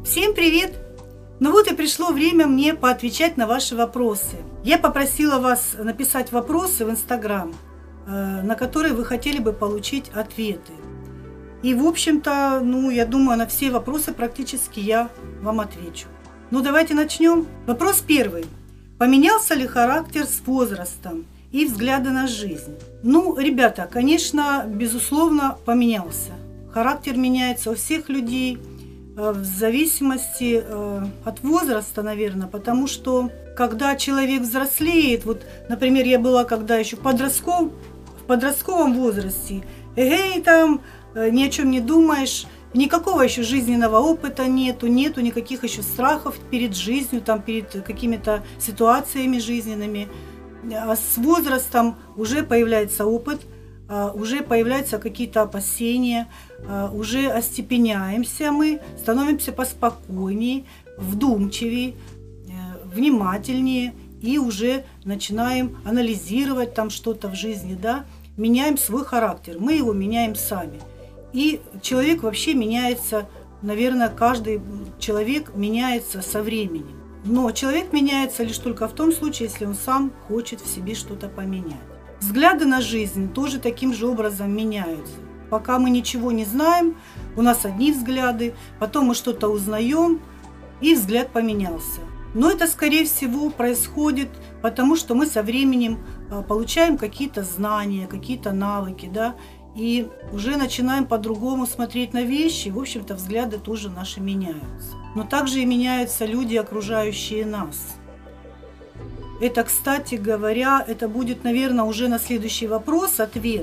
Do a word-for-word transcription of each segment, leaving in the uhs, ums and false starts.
Всем привет! Ну вот и пришло время мне поотвечать на ваши вопросы. Я попросила вас написать вопросы в Инстаграм, на которые вы хотели бы получить ответы. И, в общем-то, ну, я думаю, на все вопросы практически я вам отвечу. Ну, давайте начнем. Вопрос первый. Поменялся ли характер с возрастом и взгляды на жизнь? Ну, ребята, конечно, безусловно, поменялся. Характер меняется у всех людей в зависимости от возраста, наверное, потому что когда человек взрослеет, вот, например, я была когда еще в подростковом, в подростковом возрасте, эй, там ни о чем не думаешь, никакого еще жизненного опыта нету, нету никаких еще страхов перед жизнью, там, перед какими-то ситуациями жизненными. А с возрастом уже появляется опыт, уже появляются какие-то опасения, уже остепеняемся мы, становимся поспокойнее, вдумчивее, внимательнее и уже начинаем анализировать там что-то в жизни, да, меняем свой характер, мы его меняем сами. И человек вообще меняется, наверное, каждый человек меняется со временем. Но человек меняется лишь только в том случае, если он сам хочет в себе что-то поменять. Взгляды на жизнь тоже таким же образом меняются. Пока мы ничего не знаем, у нас одни взгляды, потом мы что-то узнаем, и взгляд поменялся. Но это, скорее всего, происходит потому, что мы со временем получаем какие-то знания, какие-то навыки, да, и уже начинаем по-другому смотреть на вещи, в общем-то, взгляды тоже наши меняются. Но также и меняются люди, окружающие нас. Это, кстати говоря, это будет, наверное, уже на следующий вопрос ответ.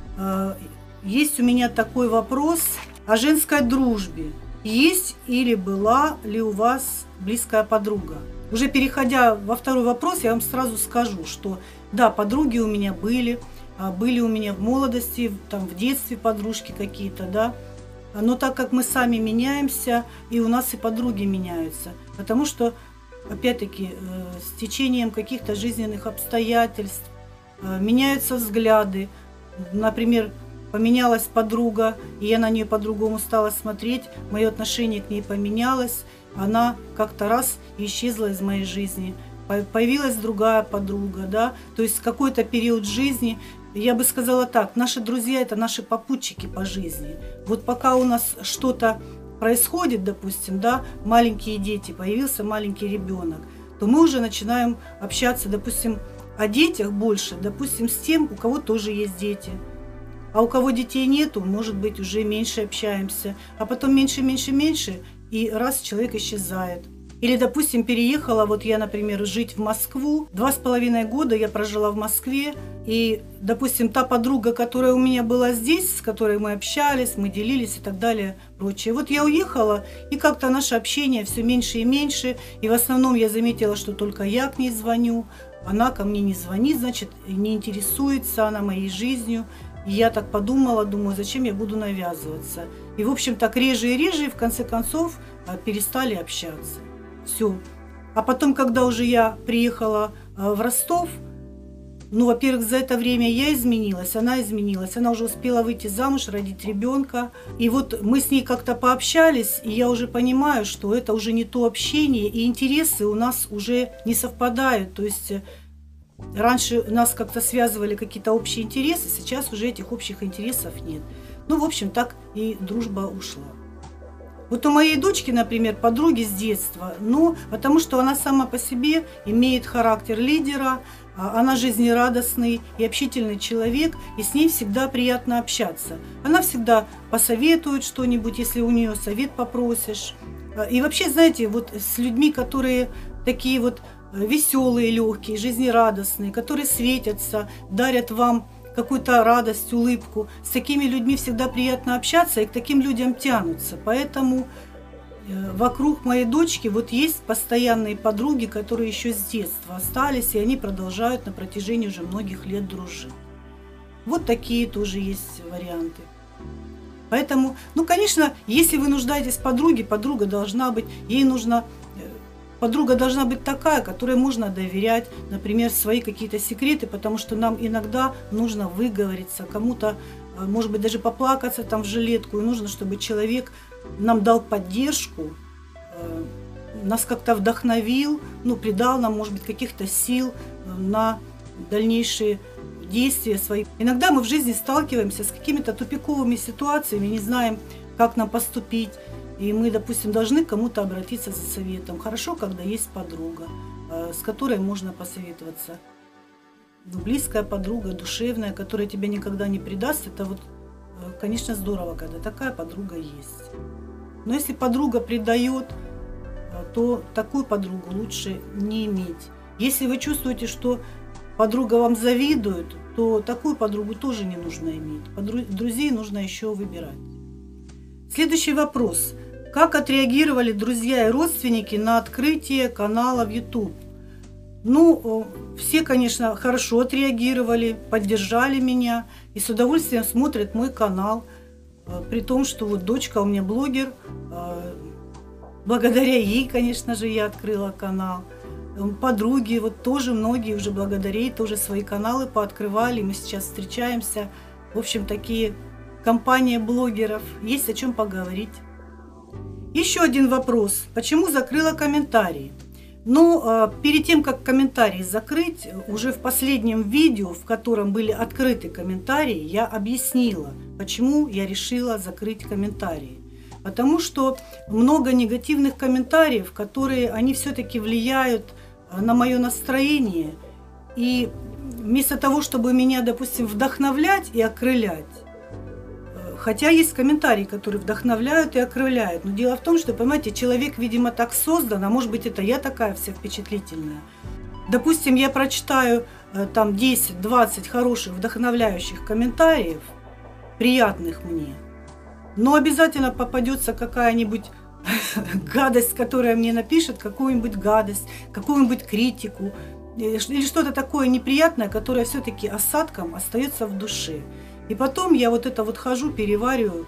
Есть у меня такой вопрос о женской дружбе. Есть или была ли у вас близкая подруга? Уже переходя во второй вопрос, я вам сразу скажу, что да, подруги у меня были, были у меня в молодости, там, в детстве подружки какие-то, да. Но так как мы сами меняемся, и у нас и подруги меняются, потому что опять-таки, с течением каких-то жизненных обстоятельств меняются взгляды. Например, поменялась подруга, и я на нее по-другому стала смотреть, мое отношение к ней поменялось, она как-то раз исчезла из моей жизни. Появилась другая подруга, да, то есть какой-то период жизни, я бы сказала так, наши друзья – это наши попутчики по жизни. Вот пока у нас что-то происходит, допустим, да, маленькие дети, появился маленький ребенок, то мы уже начинаем общаться, допустим, о детях больше, допустим, с тем, у кого тоже есть дети. А у кого детей нету, может быть, уже меньше общаемся, а потом меньше, меньше, меньше, и раз человек исчезает. Или, допустим, переехала, вот я, например, жить в Москву. Два с половиной года я прожила в Москве. И, допустим, та подруга, которая у меня была здесь, с которой мы общались, мы делились и так далее, прочее. Вот я уехала, и как-то наше общение все меньше и меньше. И в основном я заметила, что только я к ней звоню. Она ко мне не звонит, значит, не интересуется она моей жизнью. И я так подумала, думаю, зачем я буду навязываться. И, в общем, так реже и реже, и в конце концов перестали общаться. Все. А потом, когда уже я приехала в Ростов, ну, во-первых, за это время я изменилась, она изменилась. Она уже успела выйти замуж, родить ребенка. И вот мы с ней как-то пообщались, и я уже понимаю, что это уже не то общение, и интересы у нас уже не совпадают. То есть раньше нас как-то связывали какие-то общие интересы, сейчас уже этих общих интересов нет. Ну, в общем, так и дружба ушла. Вот у моей дочки, например, подруги с детства, ну, потому что она сама по себе имеет характер лидера, она жизнерадостный и общительный человек, и с ней всегда приятно общаться. Она всегда посоветует что-нибудь, если у нее совет попросишь. И вообще, знаете, вот с людьми, которые такие вот веселые, легкие, жизнерадостные, которые светятся, дарят вам какую-то радость, улыбку. С такими людьми всегда приятно общаться, и к таким людям тянутся. Поэтому вокруг моей дочки вот есть постоянные подруги, которые еще с детства остались, и они продолжают на протяжении уже многих лет дружить. Вот такие тоже есть варианты. Поэтому, ну, конечно, если вы нуждаетесь в подруге, подруга должна быть, ей нужно... Подруга должна быть такая, которой можно доверять, например, свои какие-то секреты, потому что нам иногда нужно выговориться, кому-то, может быть, даже поплакаться там в жилетку, и нужно, чтобы человек нам дал поддержку, нас как-то вдохновил, ну, придал нам, может быть, каких-то сил на дальнейшие действия свои. Иногда мы в жизни сталкиваемся с какими-то тупиковыми ситуациями, не знаем, как нам поступить. И мы, допустим, должны к кому-то обратиться за советом. Хорошо, когда есть подруга, с которой можно посоветоваться. Близкая подруга, душевная, которая тебя никогда не предаст. Это вот, конечно, здорово, когда такая подруга есть. Но если подруга предает, то такую подругу лучше не иметь. Если вы чувствуете, что подруга вам завидует, то такую подругу тоже не нужно иметь. Друзей нужно еще выбирать. Следующий вопрос. Как отреагировали друзья и родственники на открытие канала в YouTube? Ну, все, конечно, хорошо отреагировали, поддержали меня и с удовольствием смотрят мой канал. При том, что вот дочка у меня блогер. Благодаря ей, конечно же, я открыла канал. Подруги, вот тоже многие уже благодаря ей тоже свои каналы пооткрывали. Мы сейчас встречаемся. В общем, такие компания блогеров. Есть о чем поговорить. Еще один вопрос. Почему закрыла комментарии? Ну, перед тем, как комментарии закрыть, уже в последнем видео, в котором были открыты комментарии, я объяснила, почему я решила закрыть комментарии. Потому что много негативных комментариев, которые они все-таки влияют на мое настроение. И вместо того, чтобы меня, допустим, вдохновлять и окрылять, хотя есть комментарии, которые вдохновляют и окрыляют, но дело в том, что, понимаете, человек, видимо, так создан, а может быть, это я такая вся впечатлительная. Допустим, я прочитаю там десять-двадцать хороших, вдохновляющих комментариев, приятных мне, но обязательно попадется какая-нибудь гадость, которая мне напишет какую-нибудь гадость, какую-нибудь критику или что-то такое неприятное, которое все-таки осадком остается в душе. И потом я вот это вот хожу, перевариваю,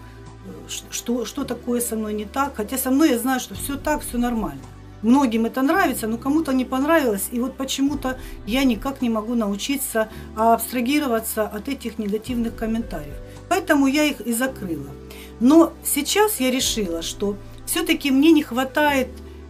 что, что такое со мной не так. Хотя со мной я знаю, что все так, все нормально. Многим это нравится, но кому-то не понравилось. И вот почему-то я никак не могу научиться абстрагироваться от этих негативных комментариев. Поэтому я их и закрыла. Но сейчас я решила, что все-таки мне не хватает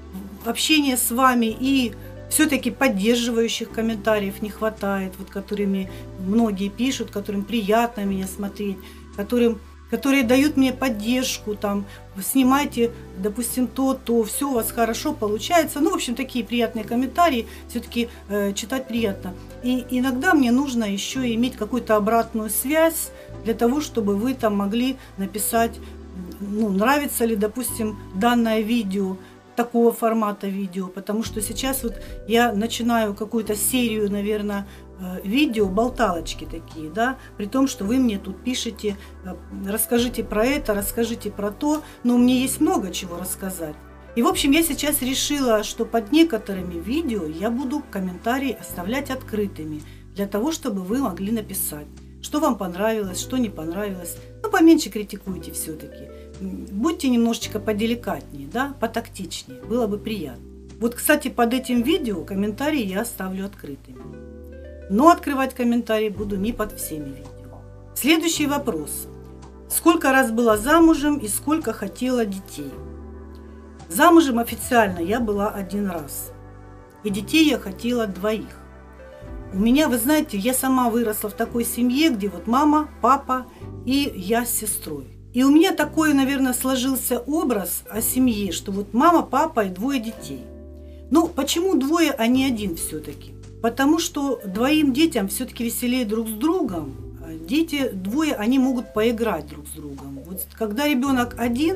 общения с вами и все-таки поддерживающих комментариев не хватает, вот которыми многие пишут, которым приятно меня смотреть, которым, которые дают мне поддержку, там, снимайте, допустим, то, то, все у вас хорошо получается. Ну, в общем, такие приятные комментарии все-таки э, читать приятно. И иногда мне нужно еще иметь какую-то обратную связь для того, чтобы вы там могли написать, ну, нравится ли, допустим, данное видео, такого формата видео, потому что сейчас вот я начинаю какую-то серию, наверное, видео, болталочки такие, да, при том, что вы мне тут пишете, расскажите про это, расскажите про то, но мне есть много чего рассказать. И, в общем, я сейчас решила, что под некоторыми видео я буду комментарии оставлять открытыми, для того, чтобы вы могли написать, что вам понравилось, что не понравилось. Ну, поменьше критикуйте все-таки. Будьте немножечко поделикатнее, да, потактичнее, было бы приятно. Вот, кстати, под этим видео комментарии я оставлю открытыми. Но открывать комментарии буду не под всеми видео. Следующий вопрос. Сколько раз была замужем и сколько хотела детей? Замужем официально я была один раз. И детей я хотела двоих. У меня, вы знаете, я сама выросла в такой семье, где вот мама, папа и я с сестрой. И у меня такой, наверное, сложился образ о семье, что вот мама, папа и двое детей. Ну, почему двое, а не один все-таки? Потому что двоим детям все-таки веселее друг с другом. Дети двое, они могут поиграть друг с другом. Вот когда ребенок один,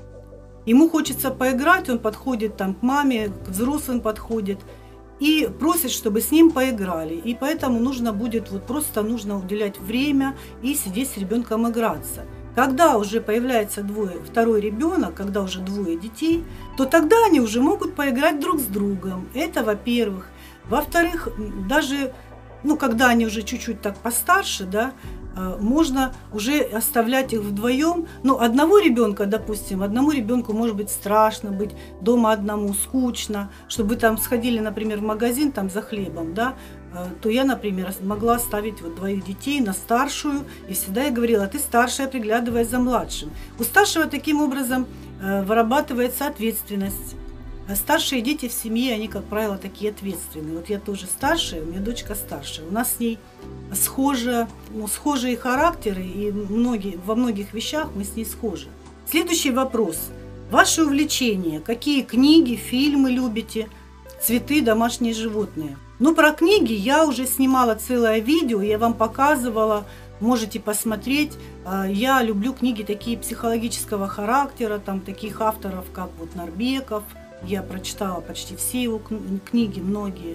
ему хочется поиграть, он подходит там к маме, к взрослым подходит и просит, чтобы с ним поиграли. И поэтому нужно будет, вот просто нужно уделять время и сидеть с ребенком играться. Когда уже появляется двое, второй ребенок, когда уже двое детей, то тогда они уже могут поиграть друг с другом. Это, во-первых. Во-вторых, даже, ну, когда они уже чуть-чуть так постарше, да, можно уже оставлять их вдвоем. Ну, одного ребенка, допустим, одному ребенку может быть страшно быть дома одному, скучно, чтобы вы там сходили, например, в магазин там за хлебом, да, то я, например, могла оставить вот двоих детей на старшую, и всегда я говорила: ты старшая, приглядывай за младшим. У старшего таким образом вырабатывается ответственность А старшие дети в семье, они, как правило, такие ответственные. Вот я тоже старшая, у меня дочка старшая. У нас с ней схожи, ну, схожие характеры, и многие, во многих вещах мы с ней схожи. Следующий вопрос. Ваши увлечения. Какие книги, фильмы любите? Цветы, домашние животные. Ну, про книги я уже снимала целое видео, я вам показывала, можете посмотреть. Я люблю книги такие психологического характера, там таких авторов, как вот Нарбеков. Я прочитала почти все его книги, многие.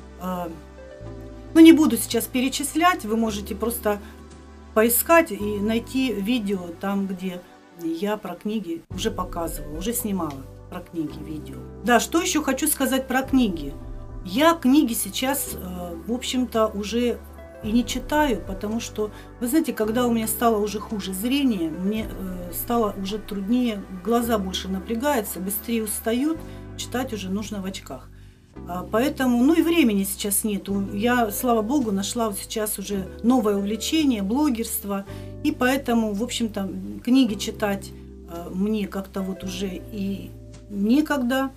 Ну, не буду сейчас перечислять, вы можете просто поискать и найти видео там, где я про книги уже показывала, уже снимала про книги видео. Да, что еще хочу сказать про книги. Я книги сейчас, в общем-то, уже и не читаю, потому что, вы знаете, когда у меня стало уже хуже зрение, мне стало уже труднее, глаза больше напрягаются, быстрее устают, читать уже нужно в очках. Поэтому, ну и времени сейчас нету. Я, слава богу, нашла вот сейчас уже новое увлечение, блогерство, и поэтому, в общем-то, книги читать мне как-то вот уже и некогда.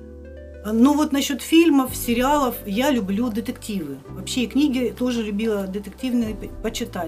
Но вот насчет фильмов, сериалов, я люблю детективы. Вообще и книги тоже любила детективные почитать.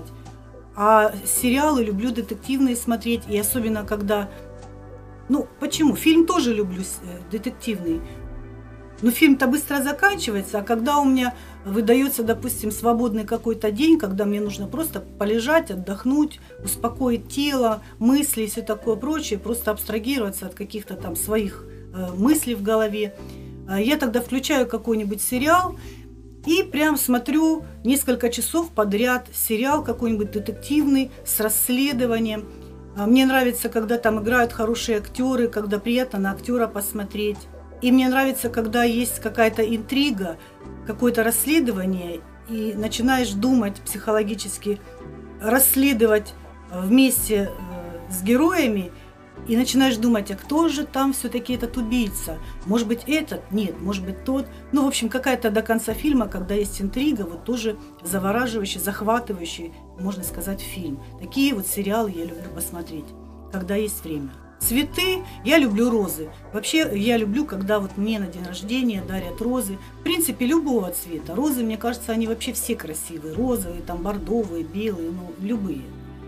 А сериалы люблю детективные смотреть, и особенно когда... Ну, почему? Фильм тоже люблю детективный. Но фильм-то быстро заканчивается, а когда у меня выдается, допустим, свободный какой-то день, когда мне нужно просто полежать, отдохнуть, успокоить тело, мысли и все такое прочее, просто абстрагироваться от каких-то там своих э, мыслей в голове, я тогда включаю какой-нибудь сериал и прям смотрю несколько часов подряд сериал какой-нибудь детективный с расследованием. Мне нравится, когда там играют хорошие актеры, когда приятно на актера посмотреть. И мне нравится, когда есть какая-то интрига, какое-то расследование, и начинаешь думать психологически, расследовать вместе с героями, и начинаешь думать, а кто же там все-таки этот убийца? Может быть, этот? Нет, может быть, тот. Ну, в общем, какая-то до конца фильма, когда есть интрига, вот тоже завораживающий, захватывающий, можно сказать, фильм. Такие вот сериалы я люблю посмотреть, когда есть время. Цветы, я люблю розы. Вообще, я люблю, когда вот мне на день рождения дарят розы. В принципе, любого цвета. Розы, мне кажется, они вообще все красивые. Розовые, там, бордовые, белые, ну, любые.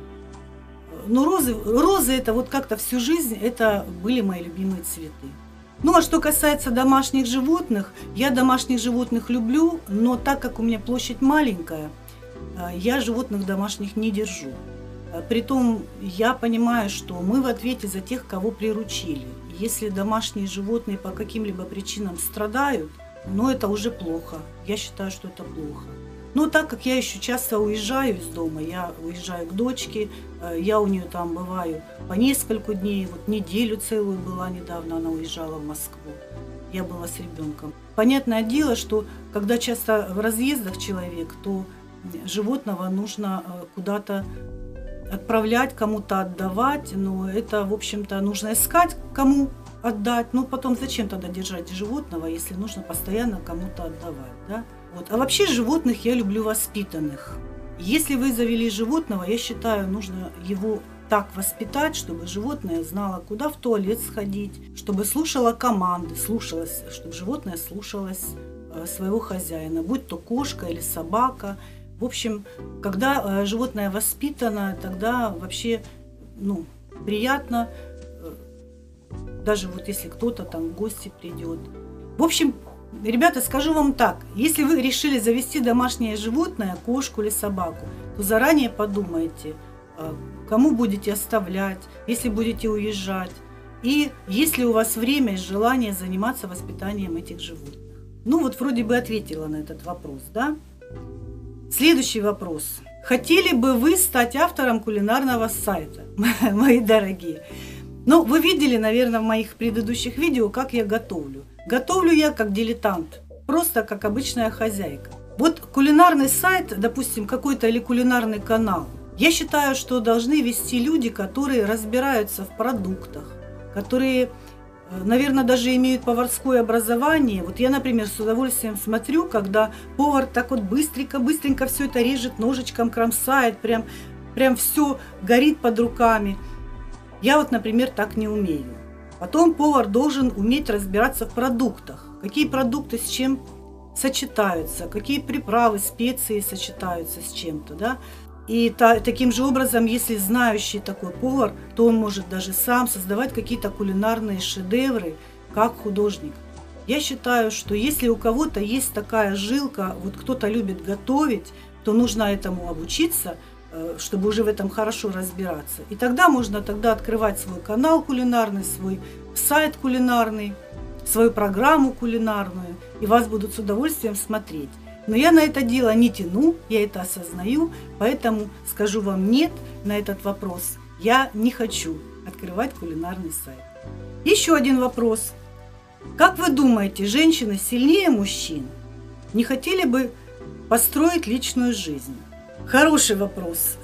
Но розы, розы это вот как-то всю жизнь, это были мои любимые цветы. Ну, а что касается домашних животных, я домашних животных люблю, но так как у меня площадь маленькая, я животных домашних не держу. Притом я понимаю, что мы в ответе за тех, кого приручили. Если домашние животные по каким-либо причинам страдают, ну, это уже плохо. Я считаю, что это плохо. Но так как я еще часто уезжаю из дома, я уезжаю к дочке, я у нее там бываю по несколько дней, вот неделю целую была недавно, она уезжала в Москву, я была с ребенком. Понятное дело, что когда часто в разъездах человек, то животного нужно куда-то отправлять, кому-то отдавать, но это, в общем-то, нужно искать, кому отдать. Ну, потом зачем тогда держать животного, если нужно постоянно кому-то отдавать, да? Вот. А вообще животных я люблю воспитанных. Если вы завели животного, я считаю, нужно его так воспитать, чтобы животное знало, куда в туалет сходить, чтобы слушало команды, слушалось, чтобы животное слушалось своего хозяина, будь то кошка или собака. В общем, когда животное воспитано, тогда вообще, ну, приятно, даже вот если кто-то там в гости придет. В общем, ребята, скажу вам так, если вы решили завести домашнее животное, кошку или собаку, то заранее подумайте, кому будете оставлять, если будете уезжать, и есть ли у вас время и желание заниматься воспитанием этих животных. Ну вот вроде бы ответила на этот вопрос, да? Следующий вопрос. Хотели бы вы стать автором кулинарного сайта, мои дорогие? Ну, вы видели, наверное, в моих предыдущих видео, как я готовлю. Готовлю я как дилетант, просто как обычная хозяйка. Вот кулинарный сайт, допустим, какой-то или кулинарный канал, я считаю, что должны вести люди, которые разбираются в продуктах, которые, наверное, даже имеют поварское образование. Вот я, например, с удовольствием смотрю, когда повар так вот быстренько-быстренько все это режет, ножичком кромсает, прям, прям все горит под руками. Я вот, например, так не умею. Потом повар должен уметь разбираться в продуктах. Какие продукты с чем сочетаются, какие приправы, специи сочетаются с чем-то, да. И та, таким же образом, если знающий такой повар, то он может даже сам создавать какие-то кулинарные шедевры, как художник. Я считаю, что если у кого-то есть такая жилка, вот кто-то любит готовить, то нужно этому обучиться, чтобы уже в этом хорошо разбираться. И тогда можно тогда открывать свой канал кулинарный, свой сайт кулинарный, свою программу кулинарную, и вас будут с удовольствием смотреть. Но я на это дело не тяну, я это осознаю, поэтому скажу вам нет на этот вопрос. Я не хочу открывать кулинарный сайт. Еще один вопрос. Как вы думаете, женщины сильнее мужчин? Не хотели бы построить личную жизнь? Хороший вопрос.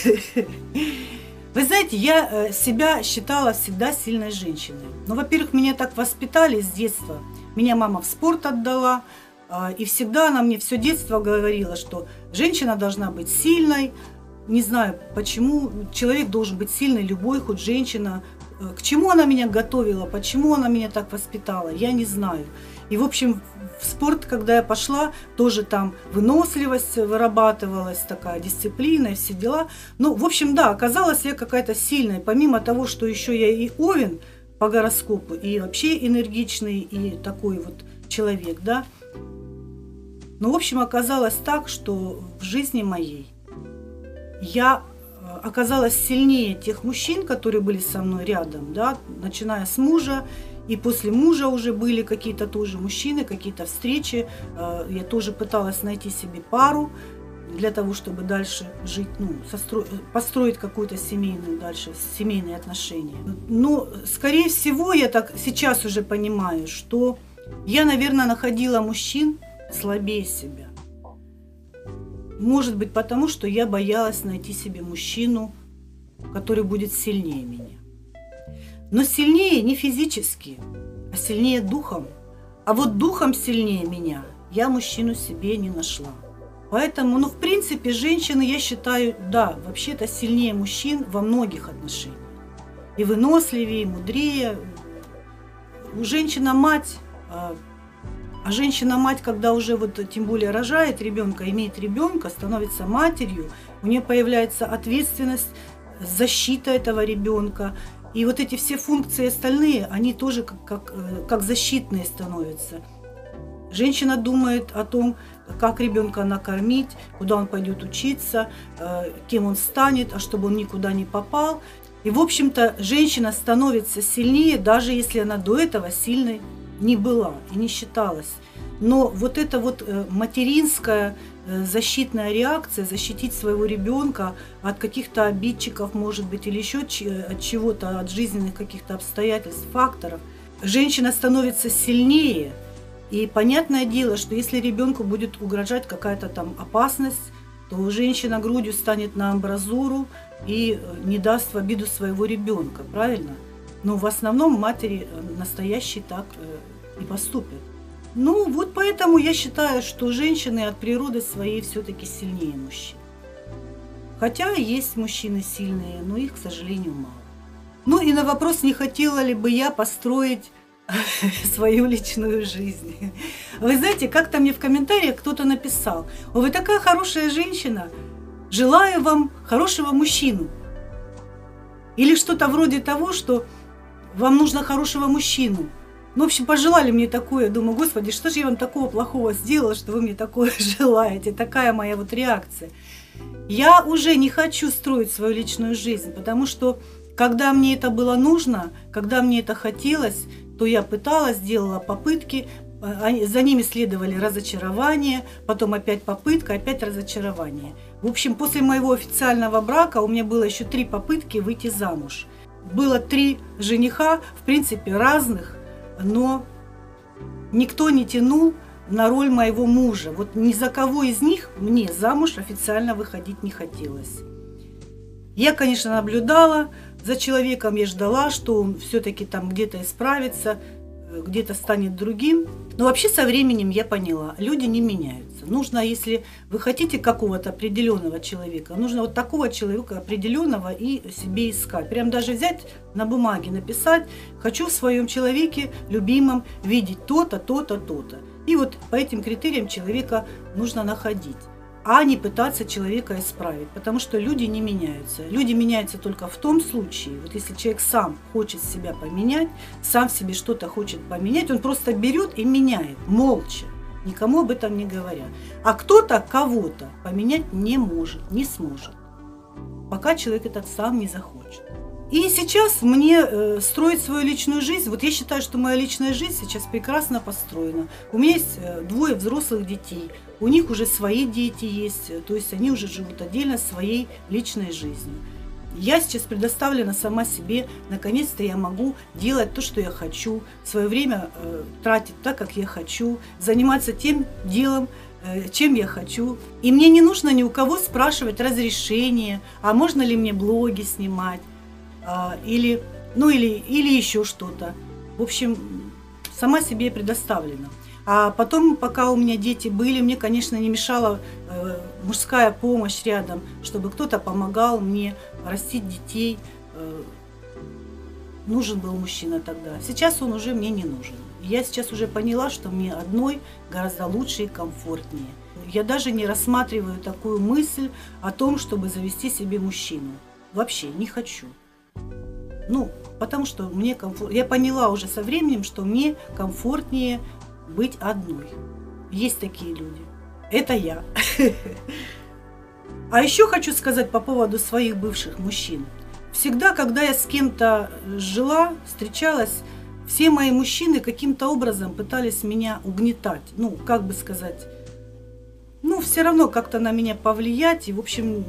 Вы знаете, я себя считала всегда сильной женщиной. Ну, во-первых, меня так воспитали с детства. Меня мама в спорт отдала. И всегда она мне все детство говорила, что женщина должна быть сильной. Не знаю, почему человек должен быть сильный, любой, хоть женщина. К чему она меня готовила, почему она меня так воспитала, я не знаю. И, в общем, в спорт, когда я пошла, тоже там выносливость вырабатывалась, такая дисциплина и все дела. Ну, в общем, да, оказалась я какая-то сильная. Помимо того, что еще я и овен по гороскопу, и вообще энергичный, и такой вот человек, да. Ну, в общем, оказалось так, что в жизни моей я оказалась сильнее тех мужчин, которые были со мной рядом, да, начиная с мужа, и после мужа уже были какие-то тоже мужчины, какие-то встречи. Я тоже пыталась найти себе пару для того, чтобы дальше жить, ну, состроить, построить какую-то семейную дальше, семейные отношения. Но, скорее всего, я так сейчас уже понимаю, что я, наверное, находила мужчин слабее себя. Может быть, потому что я боялась найти себе мужчину, который будет сильнее меня. Но сильнее не физически, а сильнее духом. А вот духом сильнее меня я мужчину себе не нашла. Поэтому, ну, в принципе, женщины, я считаю, да, вообще-то сильнее мужчин во многих отношениях. И выносливее, и мудрее. У женщины мать... А женщина-мать, когда уже вот тем более рожает ребенка, имеет ребенка, становится матерью, у нее появляется ответственность, защита этого ребенка. И вот эти все функции остальные, они тоже как, как, как защитные становятся. Женщина думает о том, как ребенка накормить, куда он пойдет учиться, кем он станет, а чтобы он никуда не попал. И, в общем-то, женщина становится сильнее, даже если она до этого сильной не была и не считалась. Но вот эта вот материнская защитная реакция, защитить своего ребенка от каких-то обидчиков, может быть, или еще от чего-то, от жизненных каких-то обстоятельств, факторов, женщина становится сильнее. И понятное дело, что если ребенку будет угрожать какая-то там опасность, то женщина грудью станет на амбразуру и не даст в обиду своего ребенка, правильно? Но в основном матери настоящие так и поступят. Ну, вот поэтому я считаю, что женщины от природы своей все-таки сильнее мужчин. Хотя есть мужчины сильные, но их, к сожалению, мало. Ну и на вопрос, не хотела ли бы я построить свою личную жизнь. Вы знаете, как-то мне в комментариях кто-то написал: «О, вы такая хорошая женщина, желаю вам хорошего мужчину». Или что-то вроде того, что вам нужно хорошего мужчину. Ну, в общем, пожелали мне такое. Думаю, господи, что же я вам такого плохого сделала, что вы мне такое желаете? Такая моя вот реакция. Я уже не хочу строить свою личную жизнь, потому что, когда мне это было нужно, когда мне это хотелось, то я пыталась, делала попытки, за ними следовали разочарования, потом опять попытка, опять разочарование. В общем, после моего официального брака у меня было еще три попытки выйти замуж. Было три жениха, в принципе, разных, но никто не тянул на роль моего мужа. Вот ни за кого из них мне замуж официально выходить не хотелось. Я, конечно, наблюдала за человеком, я ждала, что он все-таки там где-то исправится. где-то станет другим. Но вообще со временем я поняла, люди не меняются. Нужно, если вы хотите какого-то определенного человека, нужно вот такого человека определенного и себе искать. Прям даже взять на бумаге, написать: хочу в своем человеке любимом видеть то-то, то-то, то-то. И вот по этим критериям человека нужно находить, а не пытаться человека исправить, потому что люди не меняются. Люди меняются только в том случае, вот если человек сам хочет себя поменять, сам в себе что-то хочет поменять, он просто берет и меняет, молча, никому об этом не говоря. А кто-то кого-то поменять не может, не сможет, пока человек этот сам не захочет. И сейчас мне э, строить свою личную жизнь, вот я считаю, что моя личная жизнь сейчас прекрасно построена. У меня есть э, двое взрослых детей, у них уже свои дети есть, то есть они уже живут отдельно своей личной жизнью. Я сейчас предоставлена сама себе, наконец-то я могу делать то, что я хочу, свое время э, тратить так, как я хочу, заниматься тем делом, э, чем я хочу. И мне не нужно ни у кого спрашивать разрешение, а можно ли мне блоги снимать, или, ну, или, или еще что-то. В общем, сама себе предоставлена. А потом, пока у меня дети были, мне, конечно, не мешала э, мужская помощь рядом, чтобы кто-то помогал мне растить детей. Э, нужен был мужчина тогда. Сейчас он уже мне не нужен. Я сейчас уже поняла, что мне одной гораздо лучше и комфортнее. Я даже не рассматриваю такую мысль о том, чтобы завести себе мужчину. Вообще не хочу. Ну, потому что мне комфортно. Я поняла уже со временем, что мне комфортнее быть одной. Есть такие люди. Это я. А еще хочу сказать по поводу своих бывших мужчин. Всегда, когда я с кем-то жила, встречалась, все мои мужчины каким-то образом пытались меня угнетать. Ну, как бы сказать, ну, все равно как-то на меня повлиять. И, в общем,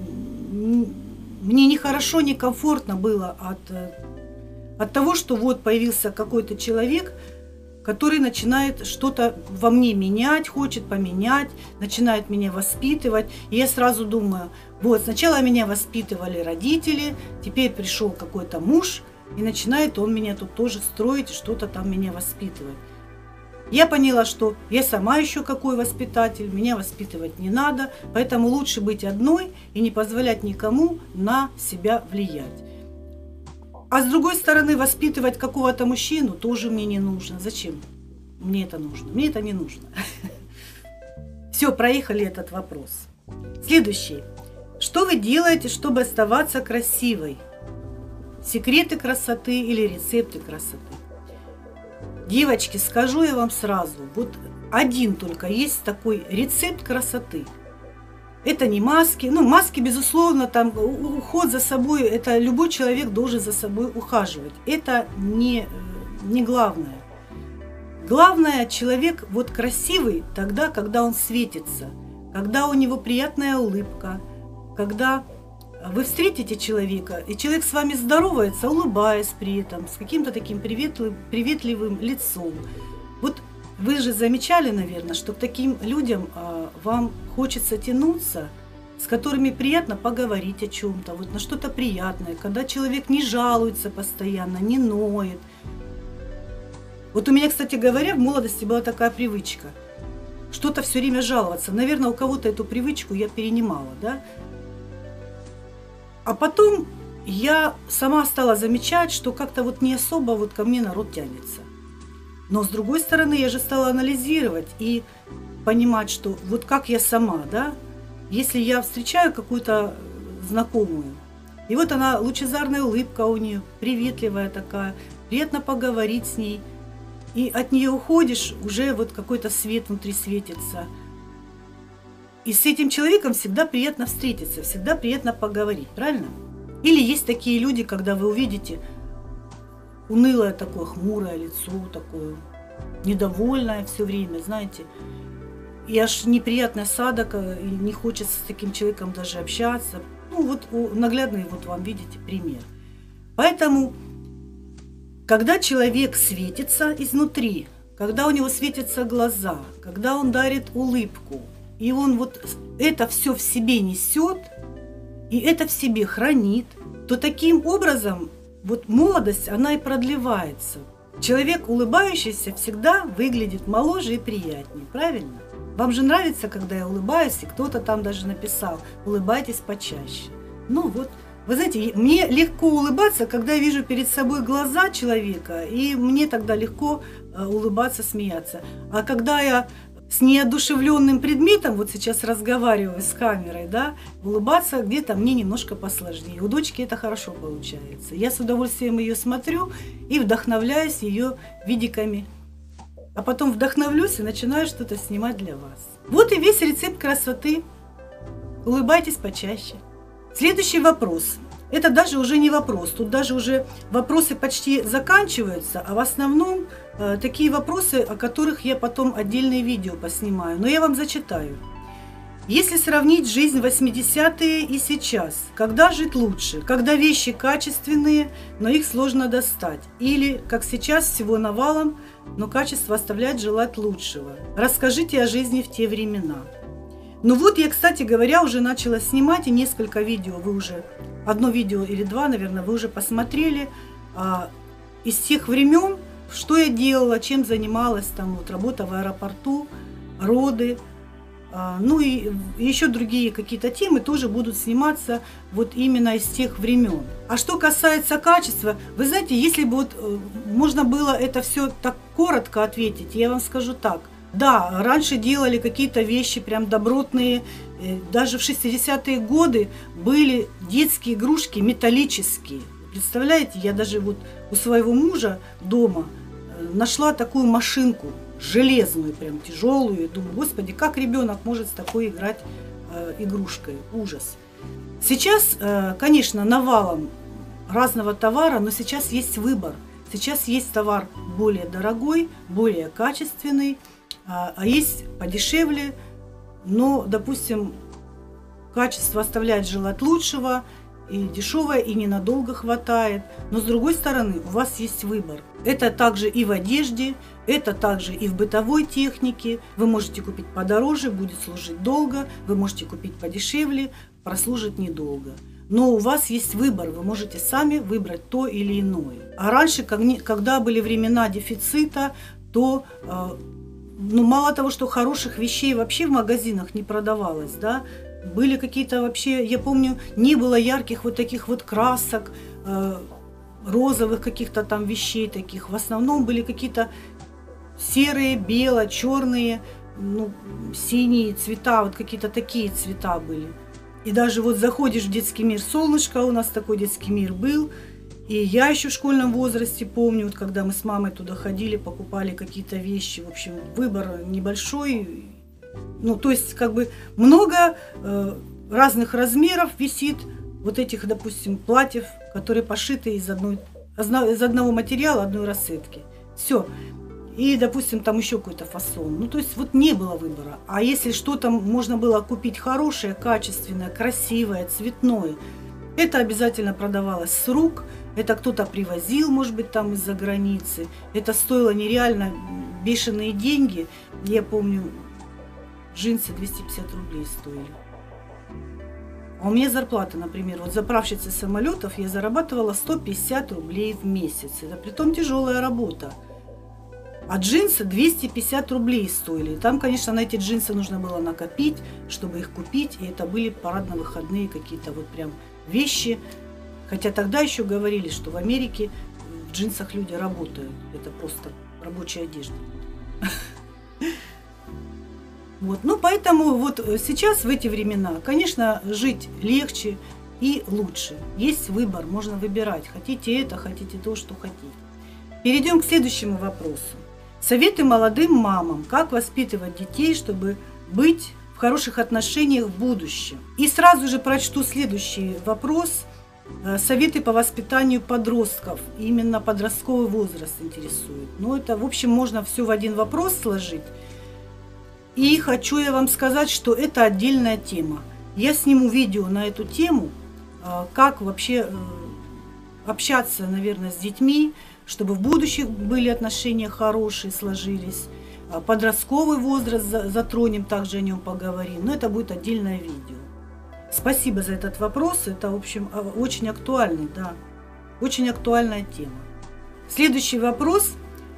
мне ни хорошо, ни комфортно было от, от того, что вот появился какой-то человек, который начинает что-то во мне менять, хочет поменять, начинает меня воспитывать. И я сразу думаю, вот сначала меня воспитывали родители, теперь пришел какой-то муж, и начинает он меня тут тоже строить, что-то там меня воспитывать. Я поняла, что я сама еще какой воспитатель, меня воспитывать не надо, поэтому лучше быть одной и не позволять никому на себя влиять. А с другой стороны, воспитывать какого-то мужчину тоже мне не нужно. Зачем? Мне это нужно. Мне это не нужно. Все, проехали этот вопрос. Следующий. Что вы делаете, чтобы оставаться красивой? Секреты красоты или рецепты красоты? Девочки, скажу я вам сразу, вот один только есть такой рецепт красоты. Это не маски. Ну, маски, безусловно, там уход за собой, это любой человек должен за собой ухаживать. Это не, не главное. Главное, человек вот красивый тогда, когда он светится, когда у него приятная улыбка, когда вы встретите человека, и человек с вами здоровается, улыбаясь при этом, с каким-то таким приветливым, приветливым лицом. Вот вы же замечали, наверное, что к таким людям а, вам хочется тянуться, с которыми приятно поговорить о чем-то, вот на что-то приятное, когда человек не жалуется постоянно, не ноет. Вот у меня, кстати говоря, в молодости была такая привычка, что-то все время жаловаться. Наверное, у кого-то эту привычку я перенимала, да? А потом я сама стала замечать, что как-то вот не особо вот ко мне народ тянется. Но с другой стороны, я же стала анализировать и понимать, что вот как я сама, да, если я встречаю какую-то знакомую, и вот она, лучезарная улыбка у нее, приветливая такая, приятно поговорить с ней, и от нее уходишь, уже вот какой-то свет внутри светится. И с этим человеком всегда приятно встретиться, всегда приятно поговорить, правильно? Или есть такие люди, когда вы увидите унылое такое, хмурое лицо, такое недовольное все время, знаете, и аж неприятный осадок, и не хочется с таким человеком даже общаться. Ну вот наглядный, вот вам видите пример. Поэтому, когда человек светится изнутри, когда у него светятся глаза, когда он дарит улыбку, и он вот это все в себе несет, и это в себе хранит, то таким образом вот молодость, она и продлевается. Человек, улыбающийся, всегда выглядит моложе и приятнее, правильно? Вам же нравится, когда я улыбаюсь, и кто-то там даже написал: улыбайтесь почаще. Ну вот, вы знаете, мне легко улыбаться, когда я вижу перед собой глаза человека, и мне тогда легко улыбаться, смеяться. А когда я с неодушевленным предметом, вот сейчас разговариваю с камерой, да, улыбаться где-то мне немножко посложнее. У дочки это хорошо получается. Я с удовольствием ее смотрю и вдохновляюсь ее видиками. А потом вдохновлюсь и начинаю что-то снимать для вас. Вот и весь рецепт красоты. Улыбайтесь почаще. Следующий вопрос. Это даже уже не вопрос. Тут даже уже вопросы почти заканчиваются, а в основном э, такие вопросы, о которых я потом отдельные видео поснимаю. Но я вам зачитаю. Если сравнить жизнь восьмидесятые и сейчас, когда жить лучше? Когда вещи качественные, но их сложно достать? Или, как сейчас, всего навалом, но качество оставляет желать лучшего? Расскажите о жизни в те времена. Ну вот я, кстати говоря, уже начала снимать, и несколько видео вы уже, одно видео или два, наверное, вы уже посмотрели а, из тех времен, что я делала, чем занималась, там вот работа в аэропорту, роды, а, ну и еще другие какие-то темы тоже будут сниматься вот именно из тех времен. А что касается качества, вы знаете, если бы вот можно было это все так коротко ответить, я вам скажу так. Да, раньше делали какие-то вещи прям добротные. Даже в шестидесятые годы были детские игрушки металлические. Представляете, я даже вот у своего мужа дома нашла такую машинку, железную, прям тяжелую. Думаю, господи, как ребенок может с такой играть э, игрушкой? Ужас. Сейчас, э, конечно, навалом разного товара, но сейчас есть выбор. Сейчас есть товар более дорогой, более качественный. А есть подешевле, но, допустим, качество оставляет желать лучшего, и дешевое, и ненадолго хватает. Но с другой стороны, у вас есть выбор. Это также и в одежде, это также и в бытовой технике. Вы можете купить подороже, будет служить долго, вы можете купить подешевле, прослужит недолго. Но у вас есть выбор, вы можете сами выбрать то или иное. А раньше, когда были времена дефицита, то... Ну, мало того, что хороших вещей вообще в магазинах не продавалось, да, были какие-то вообще, я помню, не было ярких вот таких вот красок, э, розовых каких-то там вещей таких. В основном были какие-то серые, бело, черные, ну, синие цвета, вот какие-то такие цвета были. И даже вот заходишь в детский мир «Солнышко», у нас такой детский мир был. И я еще в школьном возрасте помню, вот когда мы с мамой туда ходили, покупали какие-то вещи. В общем, выбор небольшой. Ну, то есть, как бы много э, разных размеров висит вот этих, допустим, платьев, которые пошиты из, одной, из одного материала, одной расцветки. Все. И, допустим, там еще какой-то фасон. Ну, то есть, вот не было выбора. А если что-то можно было купить хорошее, качественное, красивое, цветное, это обязательно продавалось с рук. Это кто-то привозил, может быть, там из-за границы. Это стоило нереально бешеные деньги. Я помню, джинсы двести пятьдесят рублей стоили. А у меня зарплата, например, вот заправщицы самолетов я зарабатывала сто пятьдесят рублей в месяц. Это притом тяжелая работа. А джинсы двести пятьдесят рублей стоили. И там, конечно, на эти джинсы нужно было накопить, чтобы их купить. И это были парадно-выходные какие-то вот прям вещи. Хотя тогда еще говорили, что в Америке в джинсах люди работают. Это просто рабочая одежда. Вот. Ну, поэтому вот сейчас, в эти времена, конечно, жить легче и лучше. Есть выбор, можно выбирать. Хотите это, хотите то, что хотите. Перейдем к следующему вопросу. Советы молодым мамам. Как воспитывать детей, чтобы быть в хороших отношениях в будущем? И сразу же прочту следующий вопрос. Советы по воспитанию подростков. Именно подростковый возраст интересует. Ну, это, в общем, можно все в один вопрос сложить. И хочу я вам сказать, что это отдельная тема. Я сниму видео на эту тему, как вообще общаться, наверное, с детьми, чтобы в будущем были отношения хорошие, сложились. Подростковый возраст затронем, также о нем поговорим. Но это будет отдельное видео. Спасибо за этот вопрос. Это, в общем, очень актуальный, да, очень актуальная тема. Следующий вопрос.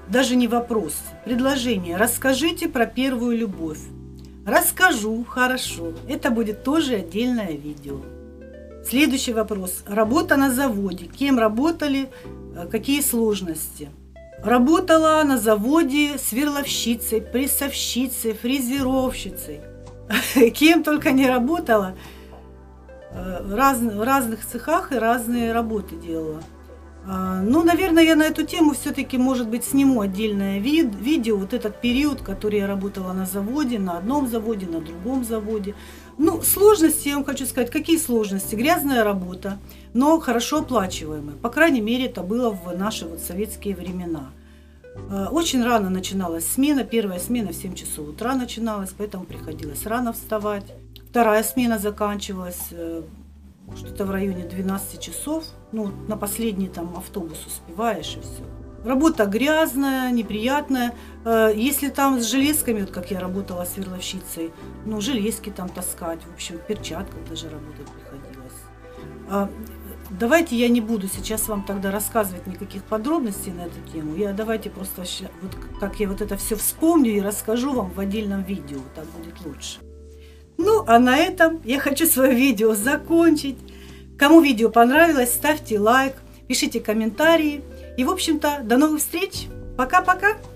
даже не вопрос, предложение. Расскажите про первую любовь. Расскажу, хорошо. Это будет тоже отдельное видео. Следующий вопрос. Работа на заводе. Кем работали? Какие сложности? Работала на заводе сверловщицей, прессовщицей, фрезеровщицей. Кем только не работала. Раз, в разных цехах и разные работы делала. Ну, наверное, я на эту тему все-таки, может быть, сниму отдельное вид, видео. Вот этот период, который я работала на заводе, на одном заводе, на другом заводе. Ну, сложности, я вам хочу сказать, какие сложности? Грязная работа, но хорошо оплачиваемая. По крайней мере, это было в наши вот советские времена. Очень рано начиналась смена. Первая смена в семь часов утра начиналась, поэтому приходилось рано вставать. Вторая смена заканчивалась что-то в районе двенадцати часов. Ну, на последний там автобус успеваешь и все. Работа грязная, неприятная. Если там с железками, вот как я работала сверловщицей, ну, железки там таскать, в общем, в перчатках даже работать приходилось. Давайте я не буду сейчас вам тогда рассказывать никаких подробностей на эту тему. Я давайте просто, вот как я вот это все вспомню и расскажу вам в отдельном видео. Так будет лучше. Ну, а на этом я хочу свое видео закончить. Кому видео понравилось, ставьте лайк, пишите комментарии. И, в общем-то, до новых встреч. Пока-пока.